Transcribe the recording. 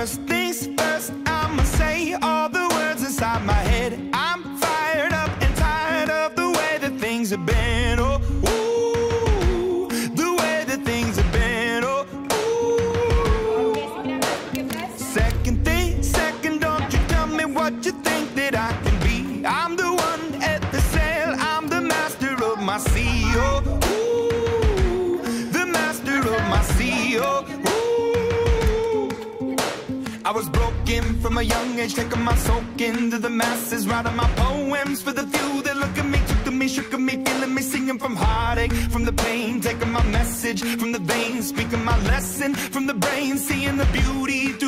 First things first, I'ma say all the words inside my head. I'm fired up and tired of the way that things have been. Oh, ooh, the way that things have been. Oh, ooh. Second thing, second, don't you tell me what you think that I can be. I'm the one at the sail, I'm the master of my sea. Oh, ooh, the master of my sea. Oh, I was broken from a young age, taking my soak into the masses, writing my poems for the few that look at me, took to me, shook at me, feeling me, singing from heartache, from the pain, taking my message from the veins, speaking my lesson from the brain, seeing the beauty through